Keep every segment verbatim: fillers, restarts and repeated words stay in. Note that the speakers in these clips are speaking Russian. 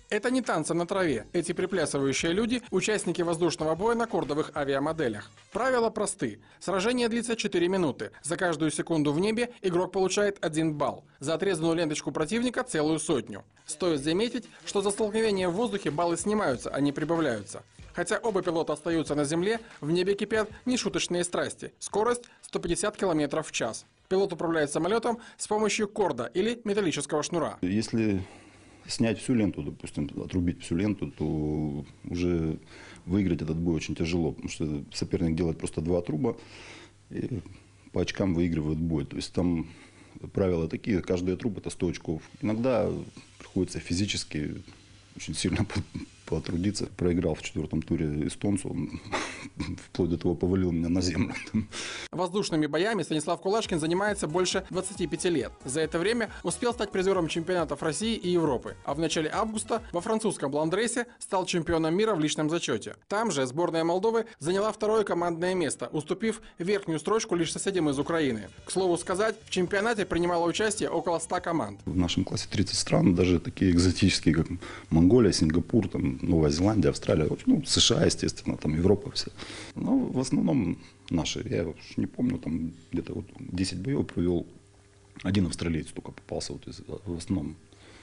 Это не танцы на траве. Эти приплясывающие люди – участники воздушного боя на кордовых авиамоделях. Правила просты. Сражение длится четыре минуты. За каждую секунду в небе игрок получает один балл. За отрезанную ленточку противника – целую сотню. Стоит заметить, что за столкновение в воздухе баллы снимаются, а не прибавляются. Хотя оба пилота остаются на земле, в небе кипят нешуточные страсти. Скорость – сто пятьдесят километров в час. Пилот управляет самолетом с помощью корда или металлического шнура. Если снять всю ленту, допустим, отрубить всю ленту, то уже выиграть этот бой очень тяжело, потому что соперник делает просто два отруба и по очкам выигрывает бой. То есть там правила такие, каждый отруб это сто очков. Иногда приходится физически очень сильно потрудиться. Проиграл в четвертом туре эстонцу, он вплоть до того повалил меня на землю. Воздушными боями Станислав Кулашкин занимается больше двадцати пяти лет. За это время успел стать призером чемпионатов России и Европы, а в начале августа во французском Бландресе стал чемпионом мира в личном зачете. Там же сборная Молдовы заняла второе командное место, уступив верхнюю строчку лишь соседям из Украины. К слову сказать, в чемпионате принимало участие около ста команд. В нашем классе тридцать стран, даже такие экзотические, как Монголия, Сингапур, там, Новая Зеландия, Австралия, ну, США, естественно, там Европа вся. Но в основном наши, я уж не помню, там где-то вот десять боев провел, один австралиец только попался, вот из, в основном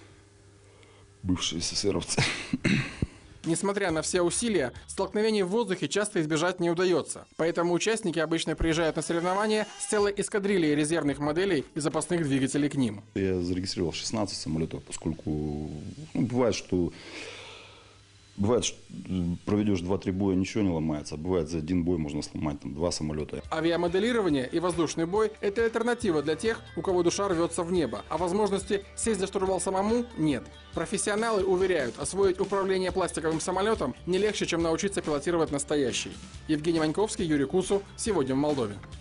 бывшие эсэсэровцы. Несмотря на все усилия, столкновений в воздухе часто избежать не удается. Поэтому участники обычно приезжают на соревнования с целой эскадрильей резервных моделей и запасных двигателей к ним. Я зарегистрировал шестнадцать самолетов, поскольку ну, бывает, что Бывает, что проведешь два-три боя, ничего не ломается. Бывает, за один бой можно сломать там, два самолета. Авиамоделирование и воздушный бой – это альтернатива для тех, у кого душа рвется в небо, а возможности сесть за штурвал самому нет. Профессионалы уверяют, освоить управление пластиковым самолетом не легче, чем научиться пилотировать настоящий. Евгений Маньковский, Юрий Кусу. Сегодня в Молдове.